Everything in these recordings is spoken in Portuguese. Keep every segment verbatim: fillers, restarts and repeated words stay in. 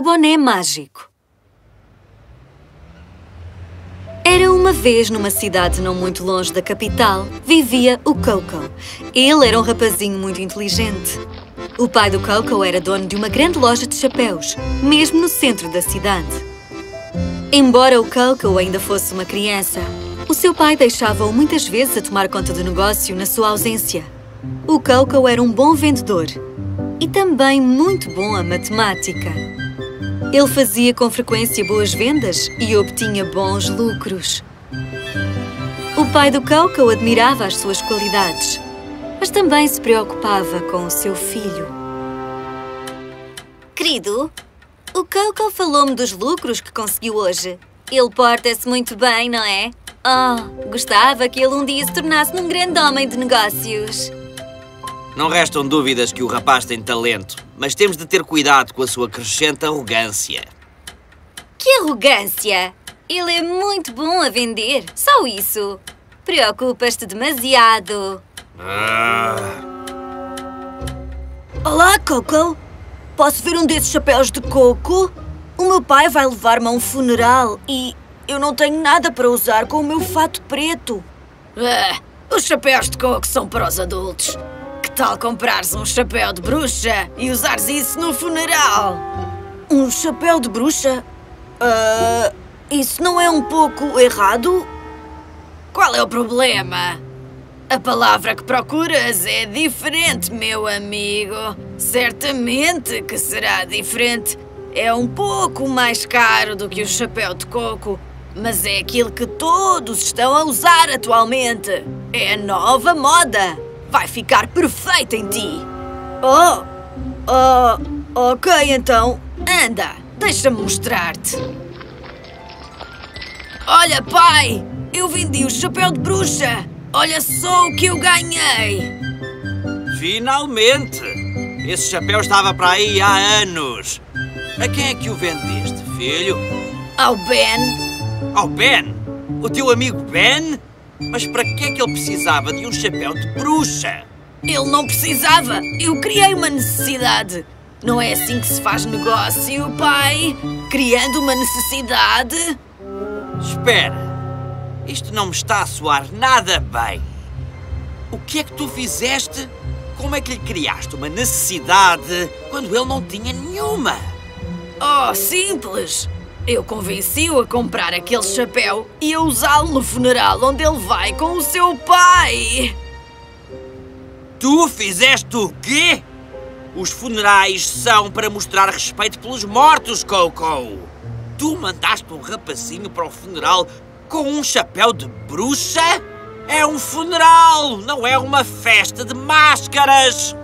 boné mágico. Era uma vez numa cidade não muito longe da capital, vivia o Coco. Ele era um rapazinho muito inteligente. O pai do Coco era dono de uma grande loja de chapéus, mesmo no centro da cidade. Embora o Coco ainda fosse uma criança, o seu pai deixava-o muitas vezes a tomar conta do negócio na sua ausência. O Coco era um bom vendedor e também muito bom a matemática. Ele fazia com frequência boas vendas e obtinha bons lucros. O pai do Coco admirava as suas qualidades, mas também se preocupava com o seu filho. Querido, o Coco falou-me dos lucros que conseguiu hoje. Ele porta-se muito bem, não é? Oh, gostava que ele um dia se tornasse num grande homem de negócios. Não restam dúvidas que o rapaz tem talento, mas temos de ter cuidado com a sua crescente arrogância. Que arrogância! Ele é muito bom a vender, só isso. Preocupas-te demasiado. Ah. Olá, Coco. Posso ver um desses chapéus de coco? O meu pai vai levar-me a um funeral e eu não tenho nada para usar com o meu fato preto. Ah, os chapéus de coco são para os adultos. Que tal comprares um chapéu de bruxa e usares isso no funeral? Um chapéu de bruxa? Uh, isso não é um pouco errado? Qual é o problema? A palavra que procuras é diferente, meu amigo. Certamente que será diferente. É um pouco mais caro do que o chapéu de coco, mas é aquilo que todos estão a usar atualmente. É a nova moda. Vai ficar perfeito em ti. Oh, oh, ok então. Anda, deixa-me mostrar-te. Olha, pai, eu vendi o chapéu de bruxa. Olha só o que eu ganhei. Finalmente! Esse chapéu estava para aí há anos. A quem é que o vendeste, filho? Ao Ben. Ao Ben? O teu amigo Ben? Mas para que é que ele precisava de um chapéu de bruxa? Ele não precisava. Eu criei uma necessidade. Não é assim que se faz negócio, pai? Criando uma necessidade? Espera. Isto não me está a soar nada bem. O que é que tu fizeste? Como é que lhe criaste uma necessidade quando ele não tinha nenhuma? Oh, simples. Eu convenci-o a comprar aquele chapéu e a usá-lo no funeral onde ele vai com o seu pai. Tu fizeste o quê? Os funerais são para mostrar respeito pelos mortos, Coco. Tu mandaste um rapazinho para o funeral com um chapéu de bruxa? É um funeral, não é uma festa de máscaras.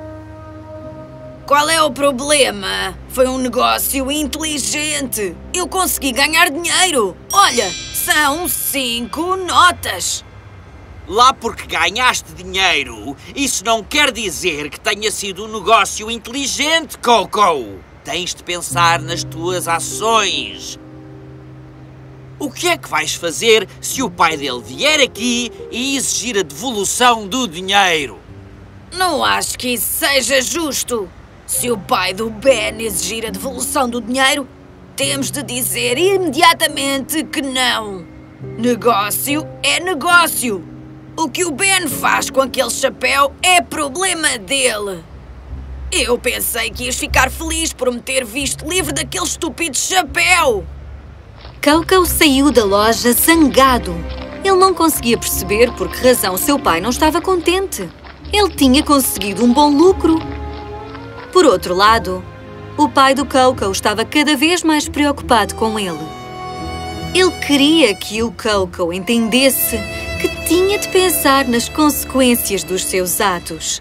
Qual é o problema? Foi um negócio inteligente. Eu consegui ganhar dinheiro. Olha, são cinco notas. Lá porque ganhaste dinheiro, isso não quer dizer que tenha sido um negócio inteligente, Coco. Tens de pensar nas tuas ações. O que é que vais fazer se o pai dele vier aqui e exigir a devolução do dinheiro? Não acho que isso seja justo. Se o pai do Ben exigir a devolução do dinheiro, temos de dizer imediatamente que não. Negócio é negócio. O que o Ben faz com aquele chapéu é problema dele. Eu pensei que ias ficar feliz por me ter visto livre daquele estúpido chapéu. Coco saiu da loja zangado. Ele não conseguia perceber por que razão seu pai não estava contente. Ele tinha conseguido um bom lucro. Por outro lado, o pai do Coco estava cada vez mais preocupado com ele. Ele queria que o Coco entendesse que tinha de pensar nas consequências dos seus atos.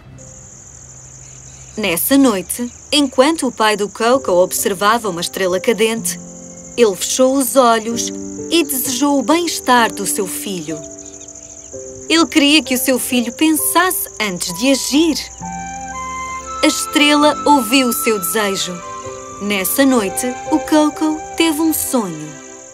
Nessa noite, enquanto o pai do Coco observava uma estrela cadente, ele fechou os olhos e desejou o bem-estar do seu filho. Ele queria que o seu filho pensasse antes de agir. A estrela ouviu o seu desejo. Nessa noite, o Coco teve um sonho.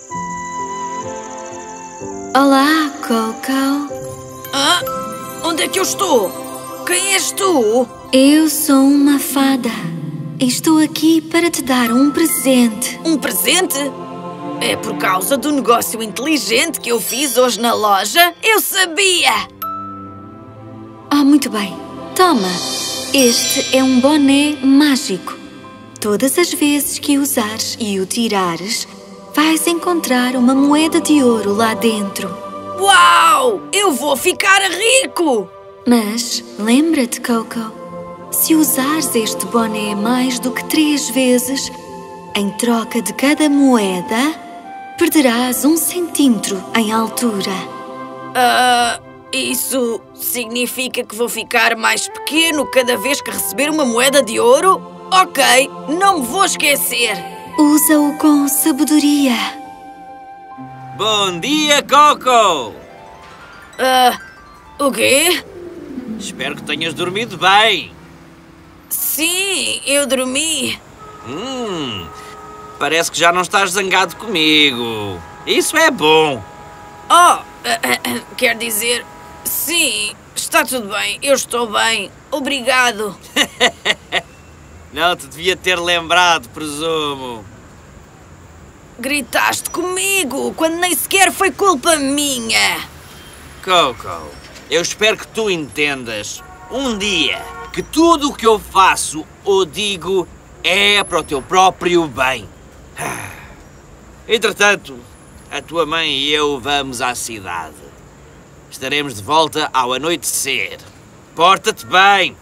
Olá, Coco. Ah, onde é que eu estou? Quem és tu? Eu sou uma fada. estou aqui para te dar um presente. Um presente? É por causa do negócio inteligente que eu fiz hoje na loja? Eu sabia! Ah, muito bem. Toma. Este é um boné mágico. Todas as vezes que usares e o tirares, vais encontrar uma moeda de ouro lá dentro. Uau! Eu vou ficar rico! Mas lembra-te, Coco, se usares este boné mais do que três vezes, em troca de cada moeda, perderás um centímetro em altura. Ah, isso significa que vou ficar mais pequeno cada vez que receber uma moeda de ouro? Ok, não me vou esquecer. Usa-o com sabedoria. Bom dia, Coco! Ah, o quê? Espero que tenhas dormido bem. Sim, eu dormi. Hum, parece que já não estás zangado comigo. Isso é bom. Oh, ah, ah, quer dizer, sim, está tudo bem, eu estou bem, obrigado. Não te devia ter lembrado, presumo. Gritaste comigo quando nem sequer foi culpa minha. Coco, eu espero que tu entendas um dia que tudo o que eu faço ou digo é para o teu próprio bem. Entretanto, a tua mãe e eu vamos à cidade. Estaremos de volta ao anoitecer. Porta-te bem.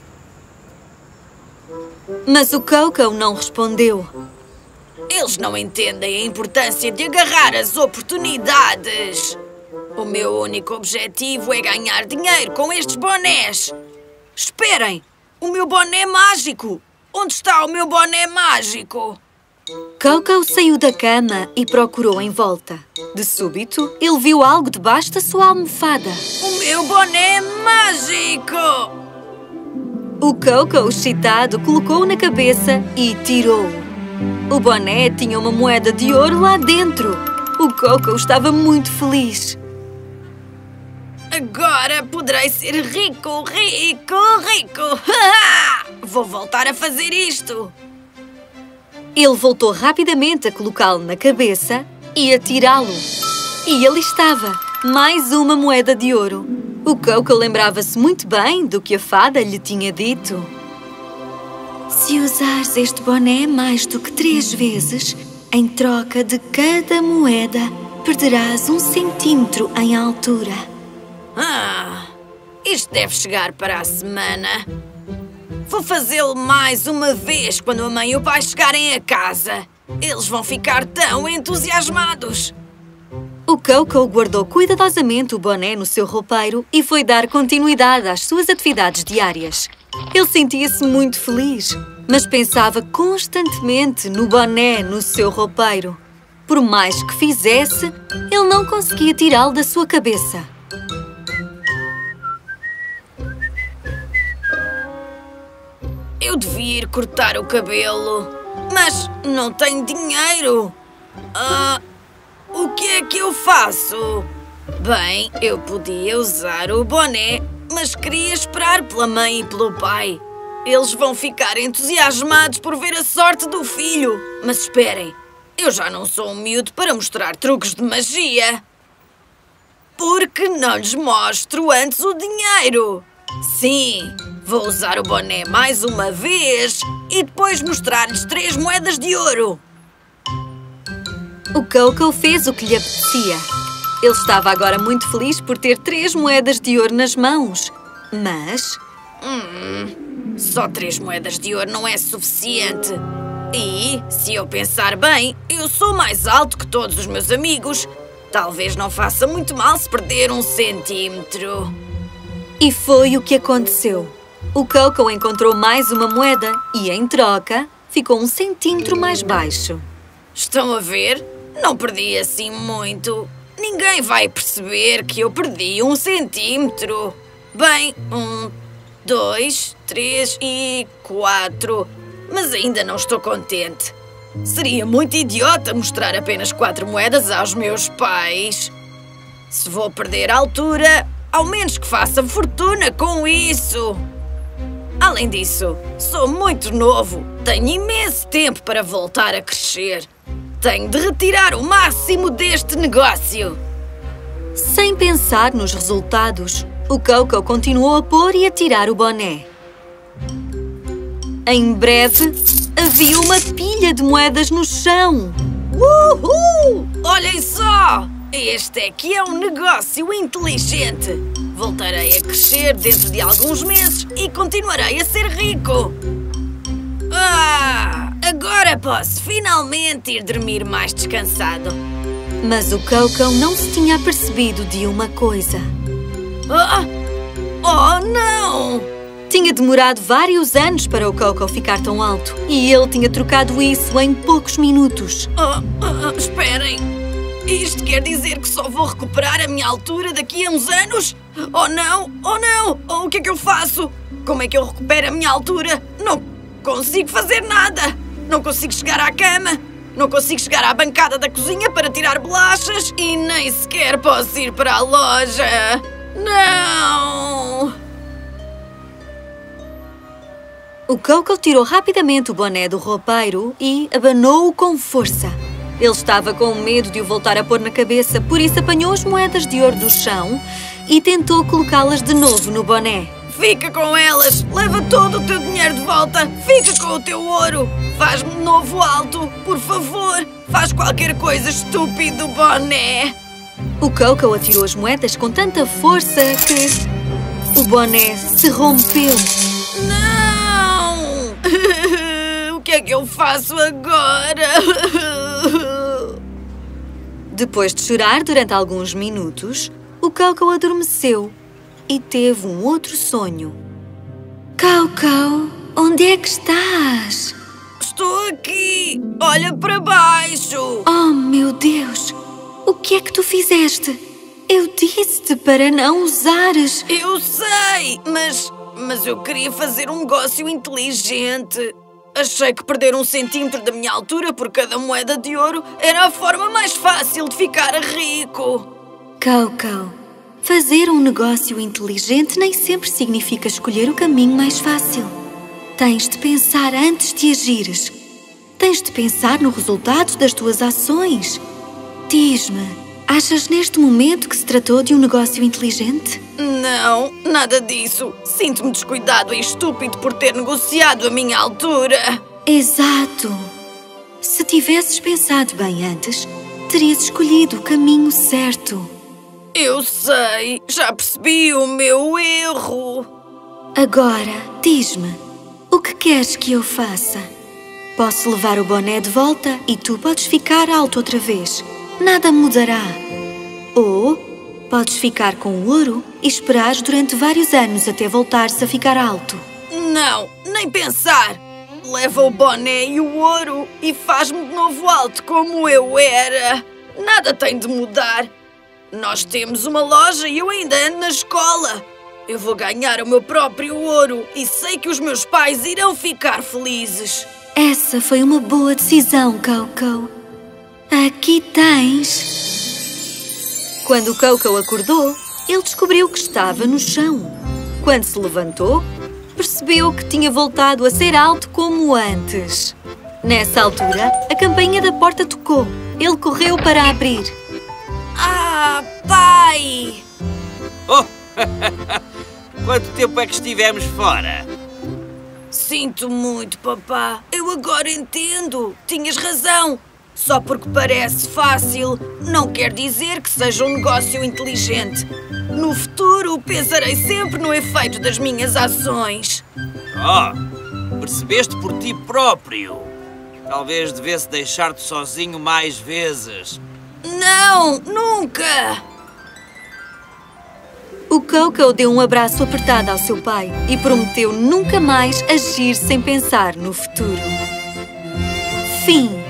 Mas o Coco não respondeu. Eles não entendem a importância de agarrar as oportunidades. O meu único objetivo é ganhar dinheiro com estes bonés. Esperem! O meu boné mágico! Onde está o meu boné mágico? Coco saiu da cama e procurou em volta. De súbito, ele viu algo debaixo da sua almofada. O meu boné mágico! O Coco, excitado, colocou-o na cabeça e tirou-o. O boné tinha uma moeda de ouro lá dentro. O Coco estava muito feliz. Agora poderei ser rico, rico, rico! Vou voltar a fazer isto! Ele voltou rapidamente a colocá-lo na cabeça e a tirá-lo. E ali estava, mais uma moeda de ouro. O Coco lembrava-se muito bem do que a fada lhe tinha dito. Se usares este boné mais do que três vezes, em troca de cada moeda, perderás um centímetro em altura. Ah, isto deve chegar para a semana. Vou fazê-lo mais uma vez quando a mãe e o pai chegarem a casa. Eles vão ficar tão entusiasmados. O Coco guardou cuidadosamente o boné no seu roupeiro e foi dar continuidade às suas atividades diárias. Ele sentia-se muito feliz, mas pensava constantemente no boné no seu roupeiro. Por mais que fizesse, ele não conseguia tirá-lo da sua cabeça. Eu devia ir cortar o cabelo, mas não tenho dinheiro. Ah, o que é que eu faço? Bem, eu podia usar o boné, mas queria esperar pela mãe e pelo pai. Eles vão ficar entusiasmados por ver a sorte do filho. Mas esperem, eu já não sou um miúdo para mostrar truques de magia. Por que não lhes mostro antes o dinheiro? Sim, vou usar o boné mais uma vez e depois mostrar-lhes três moedas de ouro. O Coco fez o que lhe apetecia. Ele estava agora muito feliz por ter três moedas de ouro nas mãos. Mas... Hum, só três moedas de ouro não é suficiente. E, se eu pensar bem, eu sou mais alto que todos os meus amigos. Talvez não faça muito mal se perder um centímetro. E foi o que aconteceu. O Coco encontrou mais uma moeda e, em troca, ficou um centímetro mais baixo. Estão a ver? Não perdi assim muito. Ninguém vai perceber que eu perdi um centímetro. Bem, um, dois, três e quatro. Mas ainda não estou contente. Seria muito idiota mostrar apenas quatro moedas aos meus pais. Se vou perder a altura, ao menos que faça fortuna com isso. Além disso, sou muito novo. Tenho imenso tempo para voltar a crescer. Tenho de retirar o máximo deste negócio. Sem pensar nos resultados, o Coco continuou a pôr e a tirar o boné. Em breve, havia uma pilha de moedas no chão. Uhul! Olhem só! Este é que é um negócio inteligente. Voltarei a crescer dentro de alguns meses e continuarei a ser rico. Ah! Agora posso finalmente ir dormir mais descansado. Mas o Coco não se tinha apercebido de uma coisa. Ah! Oh, não! Tinha demorado vários anos para o Coco ficar tão alto e ele tinha trocado isso em poucos minutos. Oh, oh, esperem! Isto quer dizer que só vou recuperar a minha altura daqui a uns anos? Oh não! Oh não! Oh, o que é que eu faço? Como é que eu recupero a minha altura? Não consigo fazer nada! Não consigo chegar à cama! Não consigo chegar à bancada da cozinha para tirar bolachas e nem sequer posso ir para a loja! Não! O Coco tirou rapidamente o boné do roupeiro e abanou-o com força. Ele estava com medo de o voltar a pôr na cabeça, por isso apanhou as moedas de ouro do chão e tentou colocá-las de novo no boné. Fica com elas! Leva todo o teu dinheiro de volta! Fica com o teu ouro! Faz-me de novo alto! Por favor! Faz qualquer coisa, estúpido boné! O Coco atirou as moedas com tanta força que o boné se rompeu. Não! O que é que eu faço agora? Depois de chorar durante alguns minutos, o Coco adormeceu e teve um outro sonho. Coco, onde é que estás? Estou aqui! Olha para baixo! Oh, meu Deus! O que é que tu fizeste? Eu disse-te para não usares. Eu sei, mas... Mas eu queria fazer um negócio inteligente. Achei que perder um centímetro da minha altura por cada moeda de ouro era a forma mais fácil de ficar rico. Coco, fazer um negócio inteligente nem sempre significa escolher o caminho mais fácil. Tens de pensar antes de agires. Tens de pensar no resultado das tuas ações. Diz-me, achas neste momento que se tratou de um negócio inteligente? Não, nada disso. Sinto-me descuidado e estúpido por ter negociado a minha altura. Exato. Se tivesses pensado bem antes, terias escolhido o caminho certo. Eu sei, já percebi o meu erro. Agora, diz-me, o que queres que eu faça? Posso levar o boné de volta e tu podes ficar alto outra vez. Nada mudará. Ou podes ficar com o ouro e esperar durante vários anos até voltar-se a ficar alto. Não, nem pensar. Leva o boné e o ouro e faz-me de novo alto como eu era. Nada tem de mudar. Nós temos uma loja e eu ainda ando na escola. Eu vou ganhar o meu próprio ouro e sei que os meus pais irão ficar felizes. Essa foi uma boa decisão, Coco. Aqui tens. Quando o Coco acordou, ele descobriu que estava no chão. Quando se levantou, percebeu que tinha voltado a ser alto como antes. Nessa altura, a campainha da porta tocou. Ele correu para abrir. Ah, pai! Oh! Quanto tempo é que estivemos fora? Sinto muito, papá. Eu agora entendo. Tinhas razão. Só porque parece fácil, não quer dizer que seja um negócio inteligente. No futuro, pensarei sempre no efeito das minhas ações. Oh! Percebeste por ti próprio. Talvez devesse deixar-te sozinho mais vezes. Não, nunca! O Coco deu um abraço apertado ao seu pai e prometeu nunca mais agir sem pensar no futuro. Fim.